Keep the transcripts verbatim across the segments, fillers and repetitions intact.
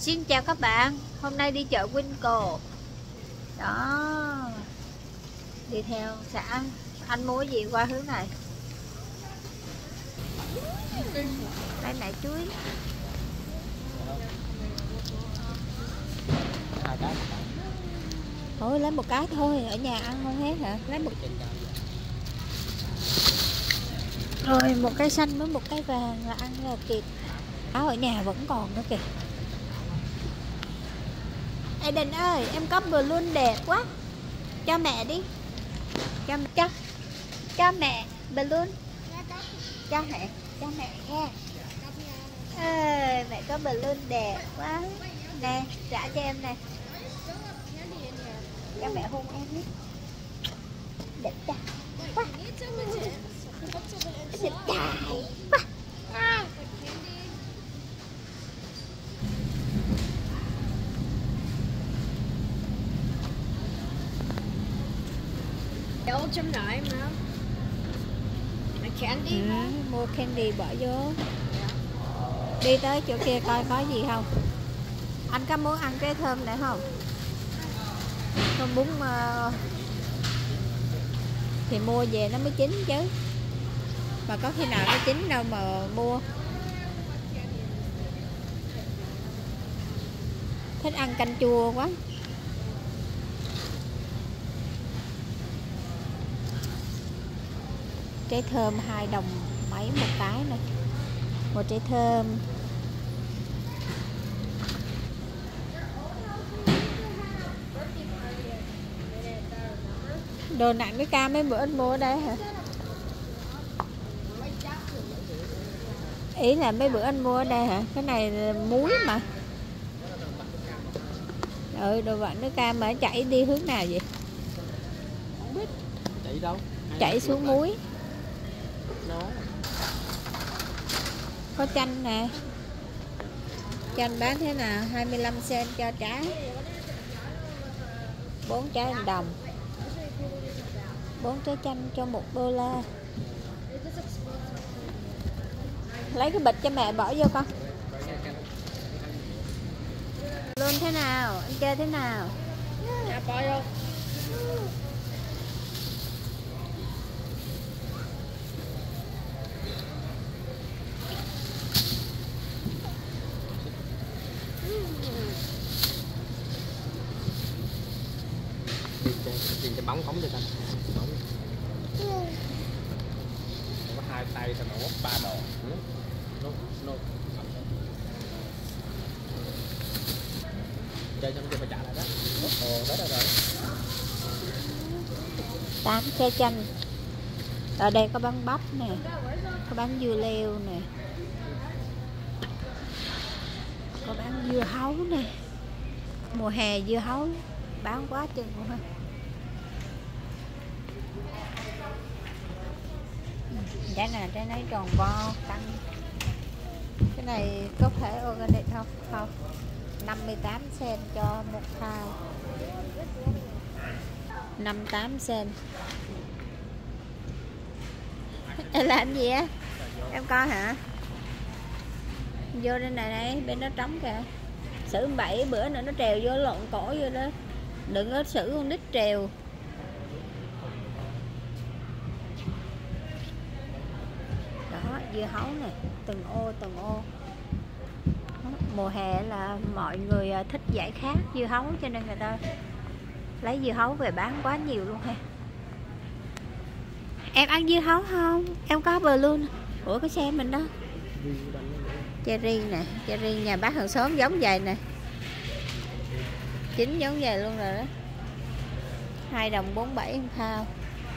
Xin chào các bạn, hôm nay đi chợ Winco. Đó, đi theo xã. Anh mua gì qua hướng này? Đây này chuối. Thôi lấy một cái thôi, ở nhà ăn không hết hả? Lấy một rồi một cái xanh với một cái vàng là ăn là kịp. Áo ở nhà vẫn còn nữa kìa. Eden ơi, em có balloon đẹp quá. Cho mẹ đi. Cho cho cho mẹ balloon. Cho mẹ, cho mẹ nha. Ơi, mẹ có balloon đẹp quá. Nè, trả cho em nè. Cho mẹ hôn em đi. Đẹp trai quá. Đẹp trai quá. Đâu chấm lại mà. Candy ừ, mua candy bỏ vô. Đi tới chỗ kia coi có gì không. Anh có muốn ăn cái thơm này không? Thơm bún uh, thì mua về nó mới chín chứ. Mà có khi nào nó chín đâu mà mua. Thích ăn canh chua quá. Trái thơm hai đồng mấy một cái này. Một trái thơm. Đồ nặng cái cam mấy bữa anh mua ở đây hả? Ý là mấy bữa anh mua ở đây hả? Cái này là muối mà. Ừ, đồ vặn nước cam mà chạy đi hướng nào vậy? Không biết. Chạy đâu? Chạy xuống muối. Có chanh nè. Chanh bán thế nào? hai mươi lăm cent cho trái. bốn trái đồng. bốn trái chanh cho một đô la. Lấy cái bịch cho mẹ bỏ vô con. Luôn thế nào? Anh chơi thế nào? Dạ bỏ vô. Nhìn cái bóng phóng cho ta. Có hai tay ta nổ ba đồ. Nốt nốt. Chơi xong chơi phải trả lại đó. Ồ, đó rồi. tám trái chanh. Ở đây có bán bắp nè. Có bán dưa leo nè. Có bán dưa hấu nè. Mùa hè dưa hấu bán quá chừng luôn ha. Trái này trái này tròn vo căng. Cái này có thể organic không? Không. năm mươi tám cent cho một thao. năm mươi tám cent. Em làm gì á? Em coi hả? Vô đây này này, bên đó trống kìa. Xử bảy bữa nữa nó trèo vô lộn cổ vô đó. Đừng có xử con nít trèo. Đó, dưa hấu này, từng ô từng ô. Đó, mùa hè là mọi người thích giải khát dưa hấu cho nên người ta lấy dưa hấu về bán quá nhiều luôn ha. Em ăn dưa hấu không? Em có bờ luôn. Ủa cái xe mình đó. Cherry nè, cherry nhà bác hàng xóm giống vậy nè. Chín giống vậy luôn rồi đó. hai đồng bốn mươi bảy một thao.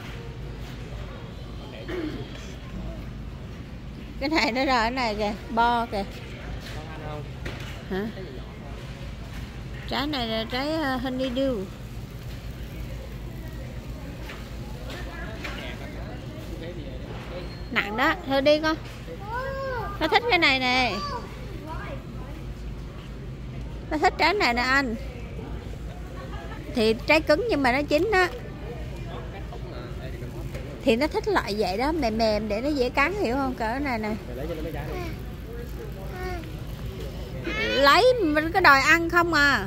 Cái này nó rồi cái này kìa, bo kìa. Hả? Trái này là trái uh, honeydew. Nặng đó, thôi đi con. Nó thích cái này nè. Nó thích trái này nè anh. Thì trái cứng nhưng mà nó chín đó. Thì nó thích loại vậy đó, mềm mềm để nó dễ cắn, hiểu không? Cỡ này nè. lấy mình có đòi ăn không à.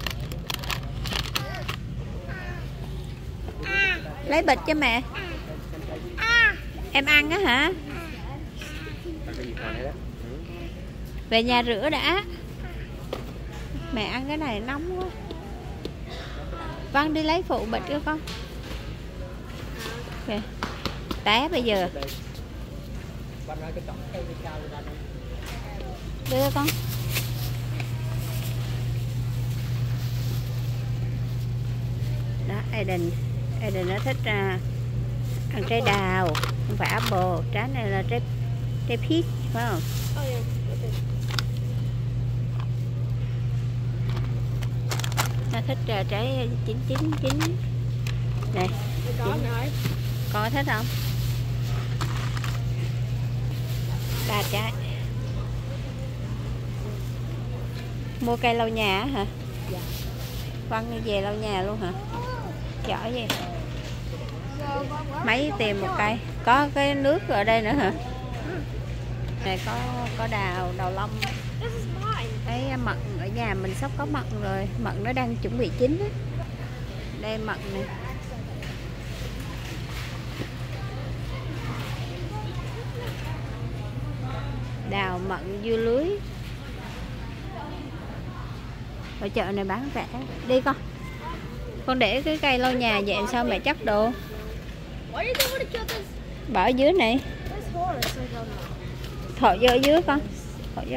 Lấy bịch cho mẹ. Em ăn á hả? Về nhà rửa đã. Mẹ ăn cái này nóng quá. Văn đi lấy phụ bịch cho con. Kìa. Té bây giờ. Đưa con. Đó, Aiden Aiden nó thích uh, ăn trái đào, không phải apple. Trái này là trái trái peach, phải không? Oh, yeah. Okay. Nó thích uh, trái chín chín chín. Này. Có rồi. Con thích không? Ba trái. Mua cây lau nhà hả? Dạ. Văn đi về lau nhà luôn hả? Giỏi vậy. Mấy tiền một cây? Có cái nước ở đây nữa hả? Này có có đào, đào long. Cái mận ở nhà mình sắp có mận rồi. Mận nó đang chuẩn bị chín á. Đây mận này. Đào mận dưa lưới. Ở chợ này bán rẻ. Đi con. Con để cái cây lau nhà vậy sao mẹ chắc đồ? Bỏ ở dưới này. Thọ vô ở dưới con. Thọ vô.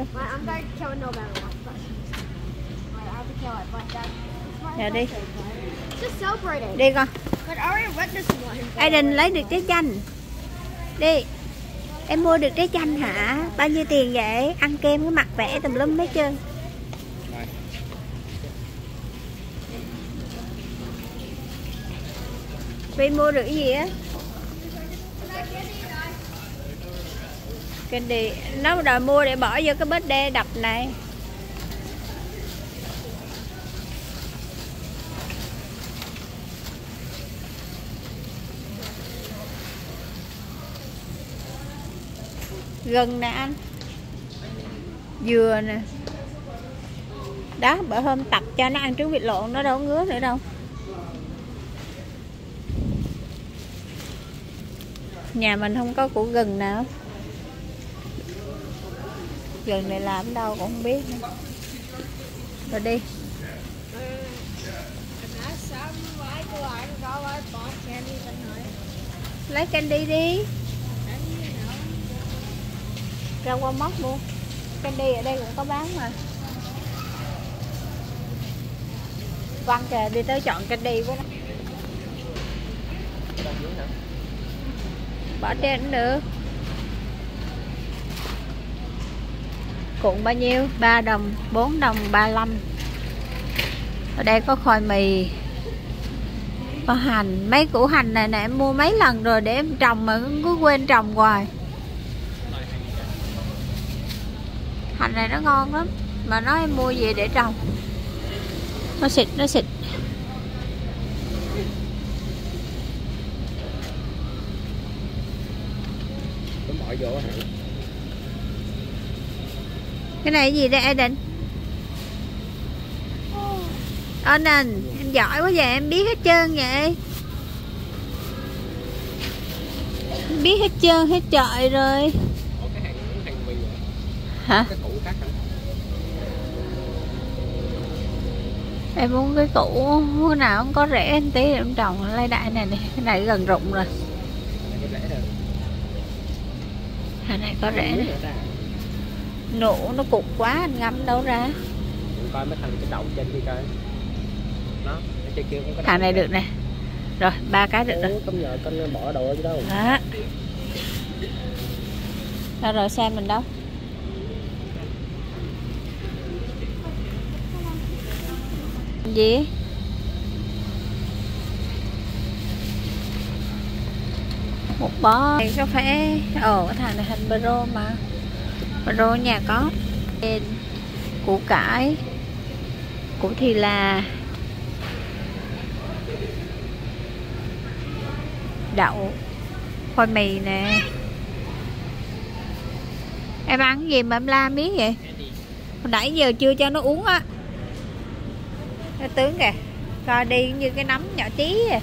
Giờ đi. Đi con. Aiden lấy được trái chanh. Đi. Em mua được trái chanh hả? Bao nhiêu tiền vậy? Ăn kem cái mặt vẽ tùm lum hết trơn. Vi mua được cái gì á? Candy. Nó đòi mua để bỏ vô cái bếp đê đập này. Gừng nè anh. Dừa nè. Đó, bữa hôm tập cho nó ăn trứng vịt lộn, nó đâu có ngứa nữa đâu. Nhà mình không có củ gừng nào. Gừng này làm đâu cũng không biết nữa. Rồi đi. Lấy candy đi. Ra qua móc mua. Candy ở đây cũng có bán mà. Văn kìa, đi tới chọn candy với nó. Bỏ trên cũng được. Cuộn bao nhiêu? ba đồng, bốn đồng, ba mươi lăm. Ở đây có khoai mì, có hành. Mấy củ hành này nè em mua mấy lần rồi để em trồng mà cứ quên trồng hoài. Hành này nó ngon lắm. Mà nói em mua gì để trồng. Nó xịt, nó xịt. Bỏ vô hả? Cái này gì đây Aiden? Aiden, em giỏi quá vậy, em biết hết trơn vậy. Em biết hết trơn, hết trọi rồi. Ủa, cái hàng, hàng mì rồi. Hả? Cái củ khác hả? Em muốn cái củ nào không có rẻ tí để em trồng lấy đại này này. Cái này gần rụng rồi. Cái này có rễ này. Nụ nó cục quá anh ngâm đâu ra. Coi mấy thằng cái đậu trên kia coi. Đó, trên kia cũng có. Thằng này được nè. Rồi, ba cái được rồi. Không nhờ con bỏ đồ chứ đâu. Đó. Đâu rồi xem mình đâu. Gì? Một bó cà phê. Ồ, cái thằng này hình bro mà. Bro nhà có. Củ cải, củ thì là đậu, khoai mì nè. Em ăn cái gì mà em la miếng vậy? Hồi nãy giờ chưa cho nó uống á. Nó tướng kìa, coi đi như cái nấm nhỏ tí à.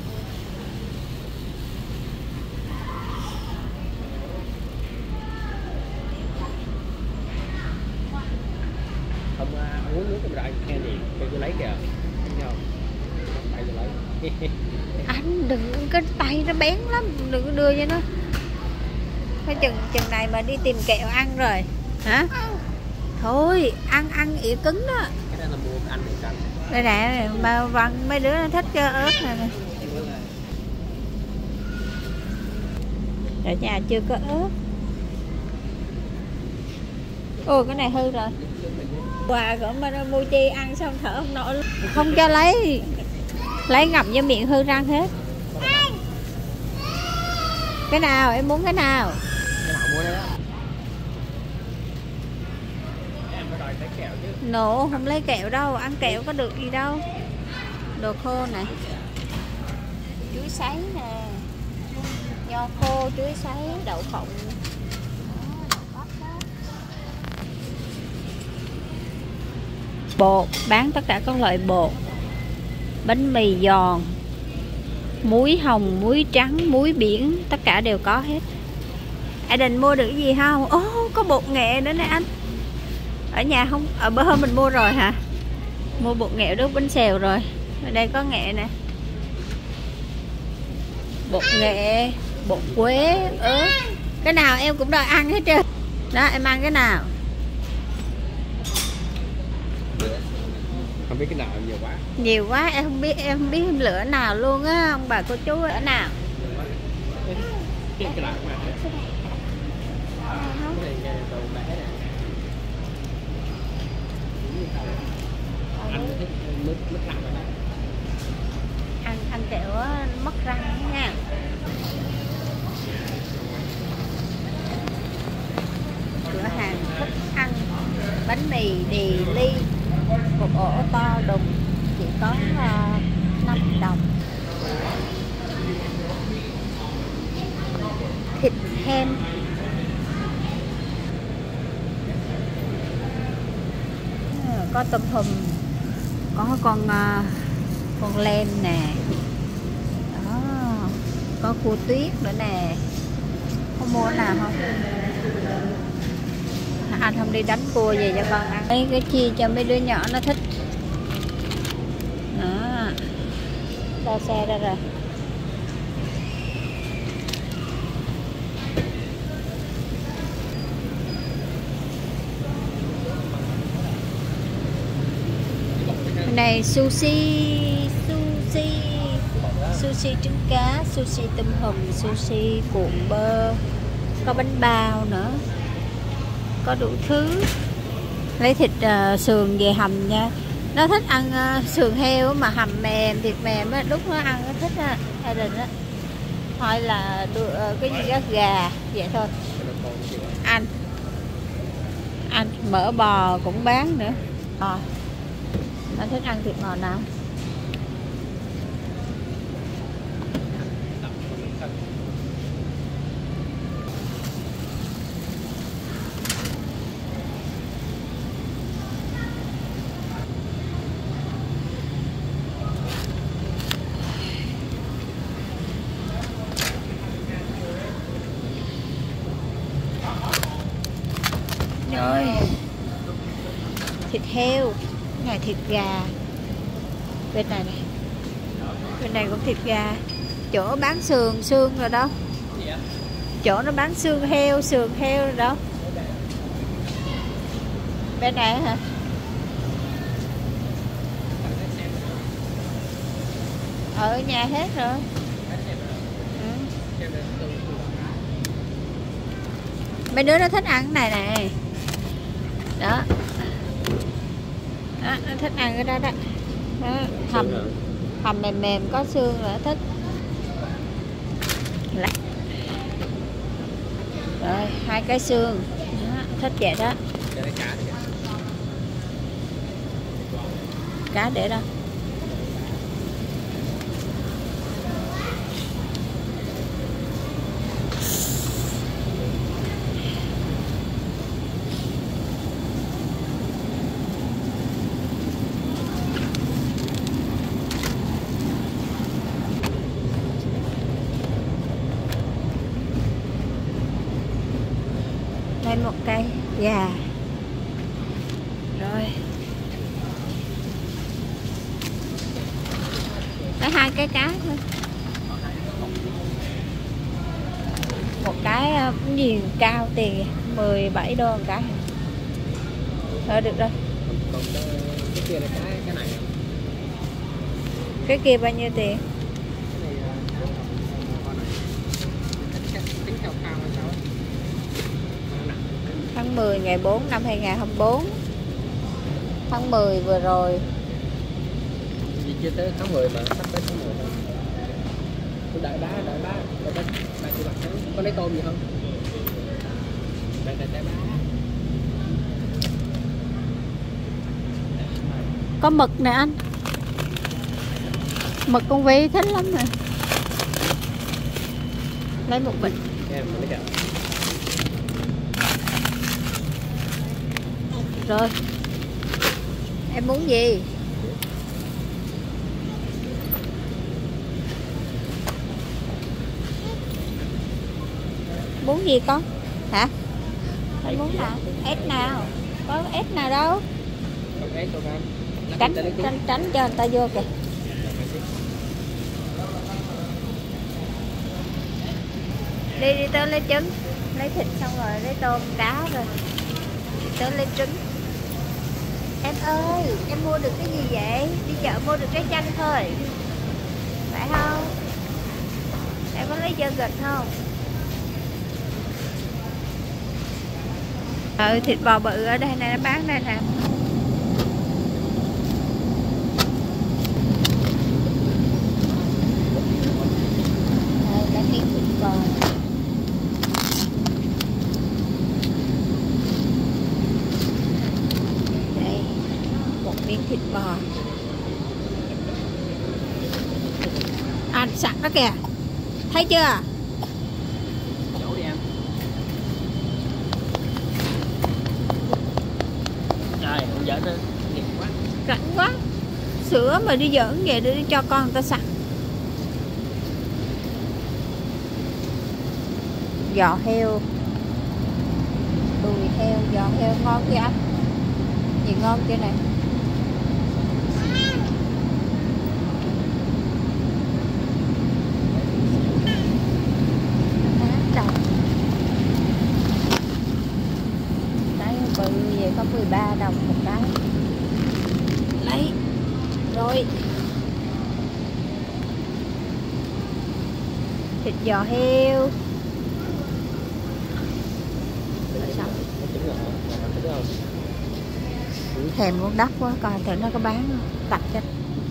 Không uh, uống nước trong rãi nghe gì kêu tôi lấy kìa, thấy không? Tay tôi lấy. Anh đừng, cái tay nó bén lắm, đừng có đưa cho nó. Cái chừng chừng này mà đi tìm kẹo ăn rồi hả? Thôi ăn ăn ỉa cứng đó. Cái đó là mua anh để canh. Đây nè, mà văn mấy đứa nó thích cái ớt này nè. Ở nhà chưa có ớt. Ồ cái này hư rồi. Quà của Mochi ăn xong thở không nổi luôn. Không cho lấy. Lấy ngậm vô miệng hư răng hết. Cái nào em muốn cái nào? Cái nào mua đấy đó. Em có đòi lấy kẹo chứ. Nổ không lấy kẹo đâu, ăn kẹo có được gì đâu. Đồ khô này. Chuối sấy nè. Nho khô, chuối sấy, đậu phộng. Bột, bán tất cả các loại bột. Bánh mì giòn, muối hồng, muối trắng, muối biển, tất cả đều có hết. Aiden mua được cái gì không? Ồ, oh, có bột nghệ nữa nè anh. Ở nhà không, ở bữa hôm mình mua rồi hả? Mua bột nghệ đốt bánh xèo rồi. Ở đây có nghệ nè. Bột nghệ, bột quế, ớt. Cái nào em cũng đòi ăn hết trơn. Đó, em ăn cái nào? Không biết cái nào nhiều quá. Nhiều quá em không biết, em không biết em lựa nào luôn á, ông bà cô chú ở nào. Cái cái nào mà. Cái này đồ bé nè. Anh thích nước nước lạnh đó. Ăn ăn kẹo á, mất răng nha. Cửa hàng thích ăn bánh mì Đì Ly, một ổ to đùng chỉ có uh, năm đồng. Thịt hen, có tôm hùm, có con uh, con len nè, đó, có cua tuyết nữa nè. Không mua nào không? Anh không đi đánh cua về cho con ăn. Mấy cái chia cho mấy đứa nhỏ nó thích. Đó, đo xe ra rồi. Cái này sushi, sushi, sushi trứng cá, sushi tôm hùm, sushi cuộn bơ, có bánh bao nữa, có đủ thứ. Lấy thịt uh, sườn về hầm nha. Nó thích ăn uh, sườn heo mà hầm mềm, thịt mềm á, lúc nó ăn nó thích á, gia đình á. Hoặc là uh, cái gì đó gà vậy thôi. Anh, anh mỡ bò cũng bán nữa. À, anh thích ăn thịt bò nào? Rồi, thịt heo, này thịt gà, bên này này, bên này cũng thịt gà. Chỗ bán sườn, xương rồi đâu? Chỗ nó bán xương heo, sườn heo rồi đâu? Bên này hả? Ở nhà hết rồi. Ừ. Mấy đứa nó thích ăn cái này này. Đó. Đó, nó thích ăn cái đó đó. Đó, hầm hầm mềm mềm có xương là thích. Lại. Rồi, hai cái xương. Đó, thích vậy đó. Cá để đâu? Thêm một cây gà. Rồi. Có hai cái cá thôi. Một cái cũng gì cao tiền mười bảy đô một cái. Thôi được rồi. Còn cái kia là cái cái này. Cái kia bao nhiêu tiền? Tháng mười ngày bốn năm hai nghìn không trăm lẻ bốn. Tháng mười vừa rồi. Vì chưa tới tháng mười mà sắp tới tháng mười thôi. Tôi đợi bá, đợi bá, đợi bá, bá chị bạc trắng. Có lấy tôm gì không? Đợi đợi đợi bá. Có mực nè anh. Mực con Vi thích lắm nè. Lấy một bịch. Em lấy kìa. Rồi. Em muốn gì? Muốn gì con? Hả? Em muốn nào? Ếch nào? Có ếch nào đâu? Không ếch đâu con. Tránh, tránh, tránh cho người ta vô kìa. Đi đi tới lấy trứng. Lấy thịt xong rồi lấy tôm cá rồi. Đi tới lấy trứng. Em ơi, em mua được cái gì vậy? Đi chợ mua được cái chanh thôi. Phải không? Em có lấy yogurt không? Ừ, thịt bò bự ở đây nè, nó bán đây nè. Đây, cái miếng thịt bò. Đây, một miếng thịt bò. Ăn sẵn đó kìa. Thấy chưa? Chỗ đi em. Trời, con giỡn nữa. Nghiệt quá. Rảnh quá. Sữa mà đi giỡn về để đi cho con người ta sẵn. Giò heo. Đùi heo, giò heo ngon chưa anh? Gì ngon chưa này? Có mười ba đồng một cái. Lấy. Rồi. Thịt giò heo. Rồi xong. Thèm muốn đắt quá, coi thử nó có bán không. Tạch cho.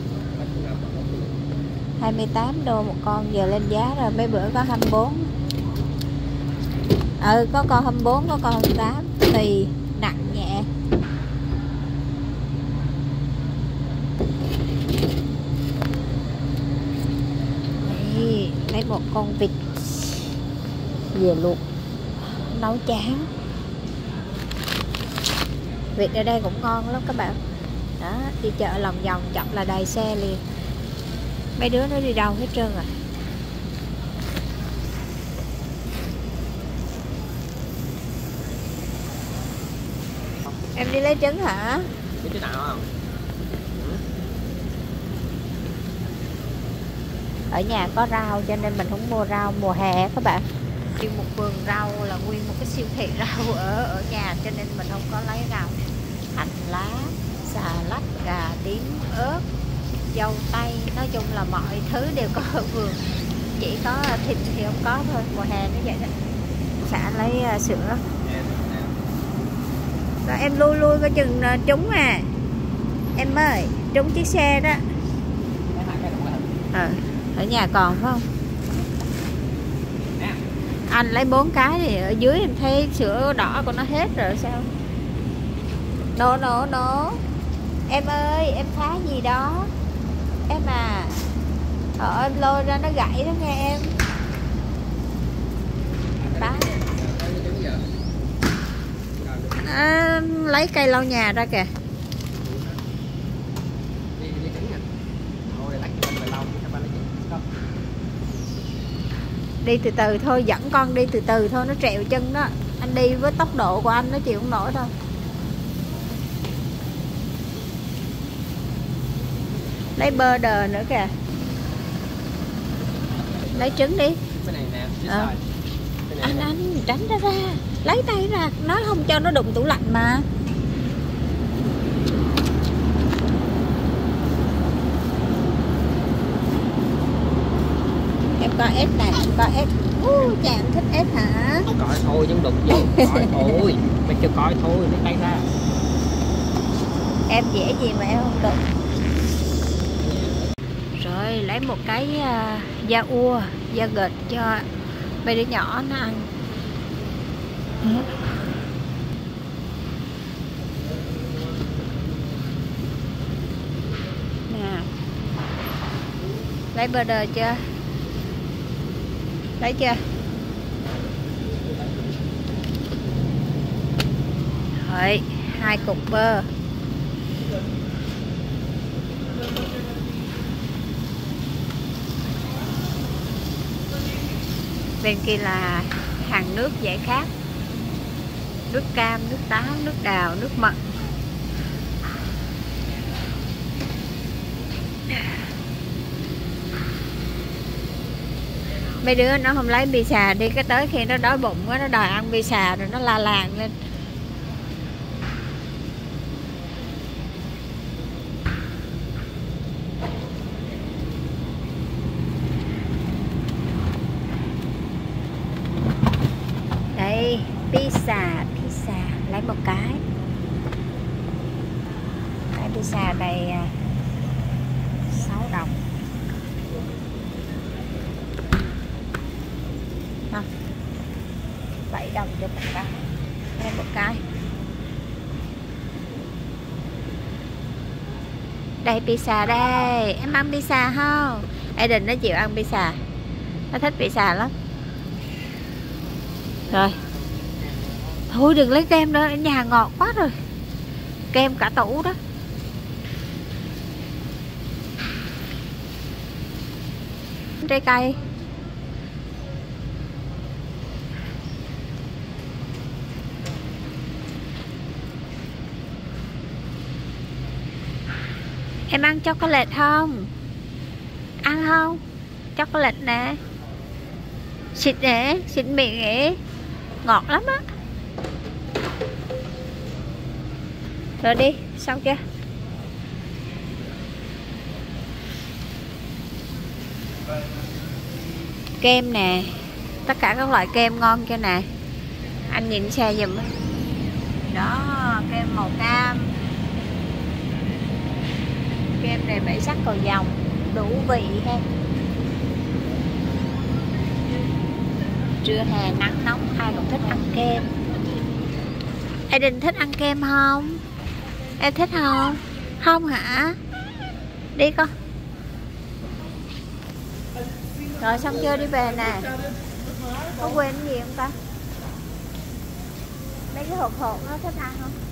hai mươi tám đô một con, giờ lên giá rồi, mấy bữa có hai mươi bốn. Ừ, có con hai mươi bốn, có con hai mươi tám, tùy nặng nhẹ. Đây, lấy một con vịt về luộc nấu cháo. Vịt ở đây cũng ngon lắm các bạn. Đó, đi chợ lòng vòng chậm là đầy xe liền. Mấy đứa nó đi đâu hết trơn à. Em đi lấy trứng hả? Biết cái nào không? Ở nhà có rau cho nên mình không mua rau mùa hè các bạn. Nguyên một vườn rau là nguyên một cái siêu thị rau ở ở nhà cho nên mình không có lấy rau. Hành lá, xà lách, cà tím, ớt, dâu tây, nói chung là mọi thứ đều có ở vườn. Chỉ có thịt thì không có thôi, mùa hè nó vậy đó. Xả lấy uh, sữa. Rồi em lui lui coi chừng uh, trúng à. Em ơi, trúng chiếc xe đó. Ờ, ở nhà còn phải không? Anh lấy bốn cái thì ở dưới em thấy sữa đỏ của nó hết rồi sao? Nổ nổ nổ. Em ơi, em phá gì đó? Em à. Ờ, em lôi ra nó gãy đó nghe em. Bán. À, lấy cây lau nhà ra kìa. Đi từ từ thôi, dẫn con đi từ từ thôi, nó trèo chân đó. Anh đi với tốc độ của anh nó chịu không nổi đâu. Lấy burger nữa kìa. Lấy trứng đi. Cái này nè, Ờ. cái này Anh nè. anh tránh ra ra. Lấy tay ra, nói không cho nó đụng tủ lạnh mà. Em coi ếch này, em coi ếch. Uh, chàng thích ếch hả? Coi thôi chứ đụng vô. Coi thôi. Mày chưa coi thôi, lấy tay ra. Em dễ gì mà em không được. Rồi lấy một cái uh, da ua, da gệt cho mấy đứa nhỏ nó ăn. Nè. Lấy burger chưa? Lấy chưa? Rồi, hai cục bơ. Bên kia là hàng nước giải khát. Nước cam, nước táo, nước đào, nước mận. Mấy đứa nó không lấy pizza đi, cái tới khi nó đói bụng quá nó đòi ăn pizza rồi nó la làng lên. Đây, pizza, pizza, lấy một cái. Cái pizza này sáu đồng. Không. bảy đồng cho một cái. Lấy một cái. Đây pizza đây, em ăn pizza không? Aiden nó chịu ăn pizza. Nó thích pizza lắm. Rồi. Thôi đừng lấy kem nữa, ở nhà ngọt quá rồi. Kem cả tủ đó. Trái cây. Em ăn chocolate không? Ăn không? Chocolate nè. Xịt nè, xịt miệng nè. Ngọt lắm á. Rồi đi, xong chưa? Kem nè. Tất cả các loại kem ngon cho nè. Anh nhìn xe giùm. Đó, kem màu cam. Kem này bảy sắc cầu vồng. Đủ vị ha. Trưa hè nắng nóng ai cũng thích ăn kem. Aiden thích ăn kem không? Em thích không? Không hả? Đi con. Rồi xong chưa, đi về nè. Có quên cái gì không ta? Mấy cái hộp hộp nó thích ăn không?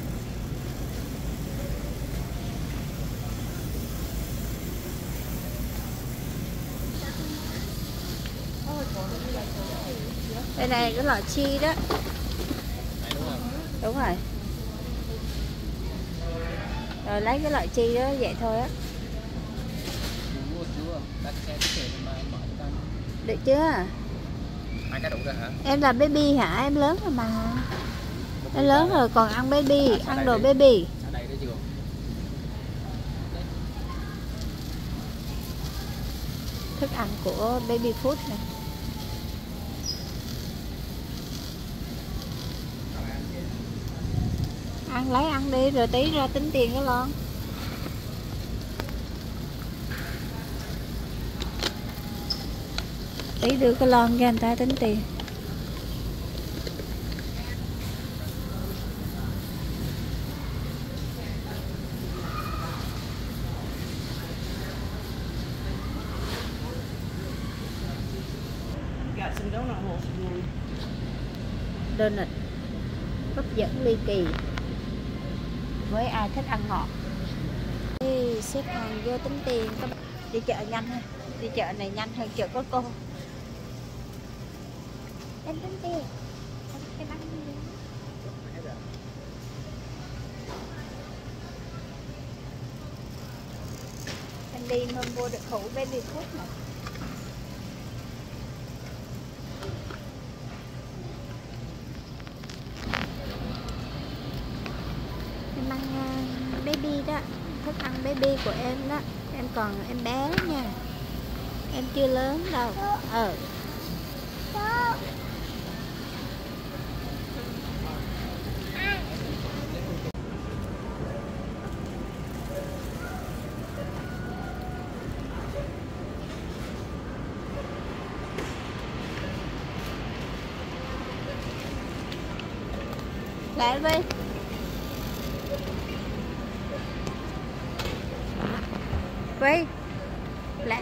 Đây này cái lọ chi đó. Đúng rồi. Rồi lấy cái lọ chi đó vậy thôi á. Được chưa? Hai cái đủ rồi hả? Em là baby hả? Em lớn rồi mà. Em lớn rồi còn ăn baby, à, ăn đồ baby. Đây đó chưa? Thức ăn của baby food này. Ăn lấy ăn đi rồi tí ra tính tiền cái lon. Tí đưa cái lon cho anh ta tính tiền. Donut hấp dẫn ly kỳ với ai thích ăn ngọt. Đi xếp hàng vô tính tiền. Đi chợ nhanh hơn, đi chợ này nhanh hơn chợ có cô. Em tính tiền em ăn gì? đi mà mua được hũ baby food này. Em ăn uh, baby đó, thức ăn baby của em đó. Em còn em bé nha, em chưa lớn đâu. Ờ lại Vi, Vi lẹ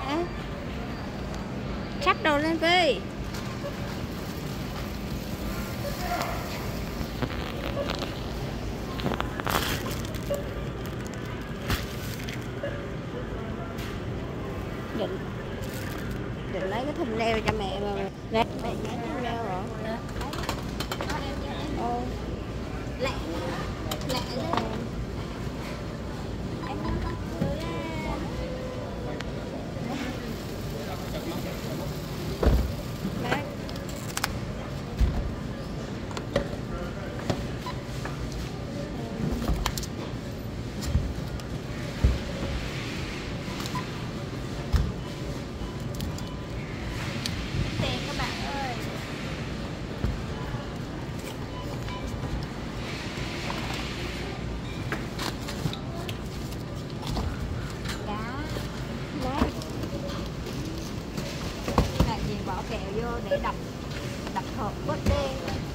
xách đồ lên Vi. định định lấy cái thùng leo cho mẹ mà mẹ nhảy thùng leo rồi. Ô lẹ lẹ lên. Bỏ kẹo vô để đập đập hộp bớt đen.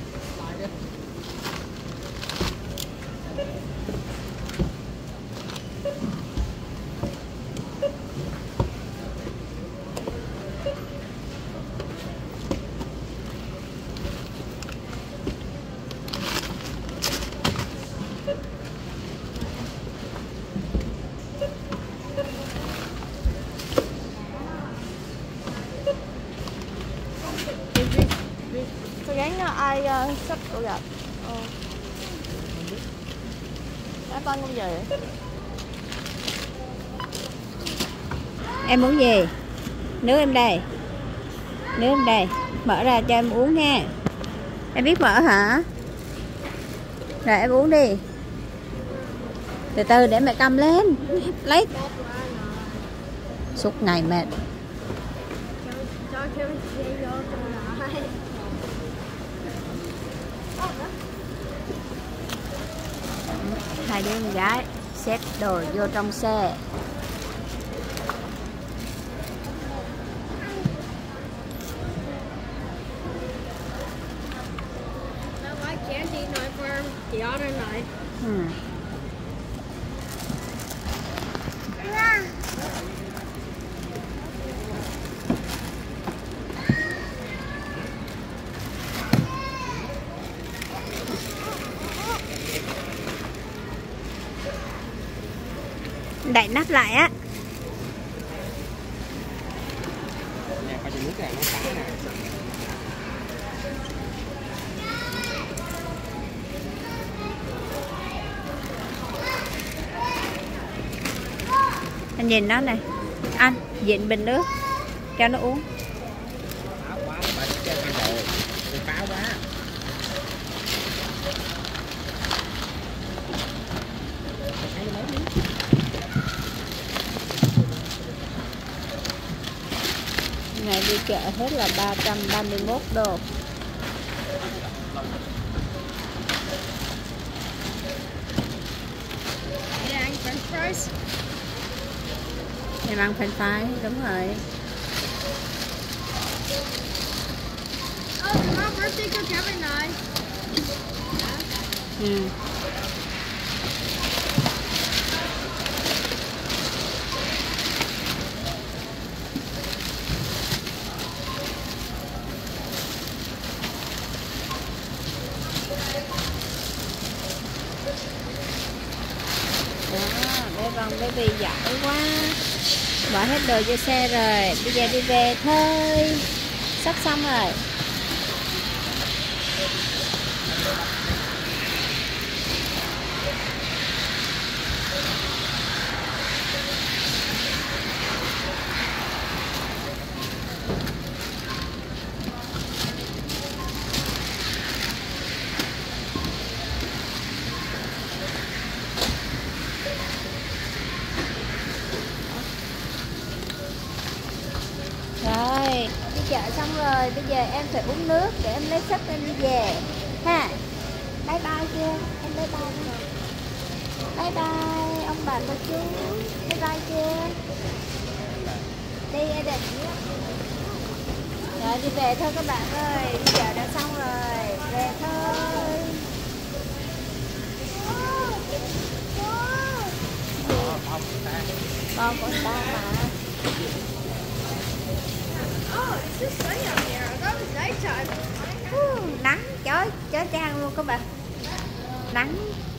Tôi gán ai uh, sắp tôi gặp. Ờ. Đã con không về. Em muốn gì? Nước em đây. Nước em đây. Mở ra cho em uống nha. Em biết mở hả? Rồi em uống đi. Từ từ để mẹ cầm lên. Lấy. Suốt ngày mệt. Hai đứa con gái xếp đồ vô trong xe. Chị order lại. Ừ. Đậy nắp lại á. Nè, coi chừng nước này nó phá nè. Anh nhìn nó này. Anh dịnh bình nước cho nó uống. Phá quá, bà chơi cái đồ. Phá quá. Ngày đi chợ hết là ba trăm ba mươi mốt đô. Yeah, anh french fries. Em ăn french fry, đúng rồi. Oh, my birthday của Kevin này. Ừ. Con baby giỏi quá, bỏ hết đồ vô xe rồi, bây giờ đi về thôi, sắp xong rồi. ơi, đi chợ xong rồi, bây giờ em phải uống nước để em lấy sách em đi về ha. Bye bye chưa? Em bye bye đi. Bye bye ông bà cô chú. Bye bye chưa? Đi Eden. Rồi đi về thôi các bạn ơi, đi chợ đã xong rồi, về thôi. Con của ta mà. Uh, nắng chói chói chang luôn các bạn. Nắng.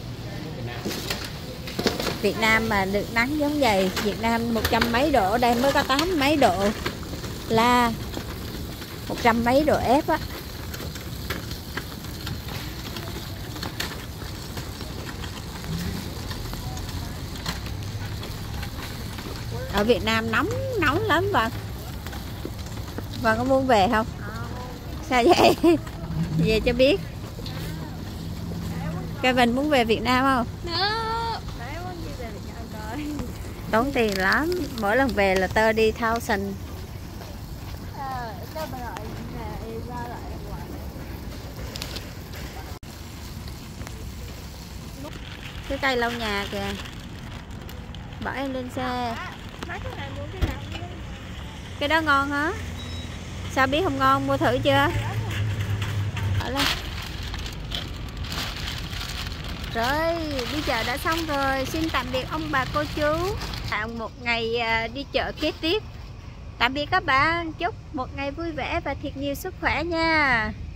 Việt Nam mà được nắng giống vậy, Việt Nam một trăm mấy độ, đây mới có tám mấy độ là một trăm mấy độ ép á. Ở Việt Nam nóng nóng lắm Vân. Vân có muốn về không? Sao vậy? Về cho biết. Kevin muốn về Việt Nam không? Tốn tiền lắm, mỗi lần về là tơ đi thousand. Cái cây lau nhà kìa, bỏ em lên xe. Cái đó ngon hả? Sao biết không ngon, mua thử chưa? Ở lên. Rồi, đi chợ đã xong rồi. Xin tạm biệt ông bà cô chú. Một ngày đi chợ kế tiếp. Tạm biệt các bạn. Chúc một ngày vui vẻ và thiệt nhiều sức khỏe nha.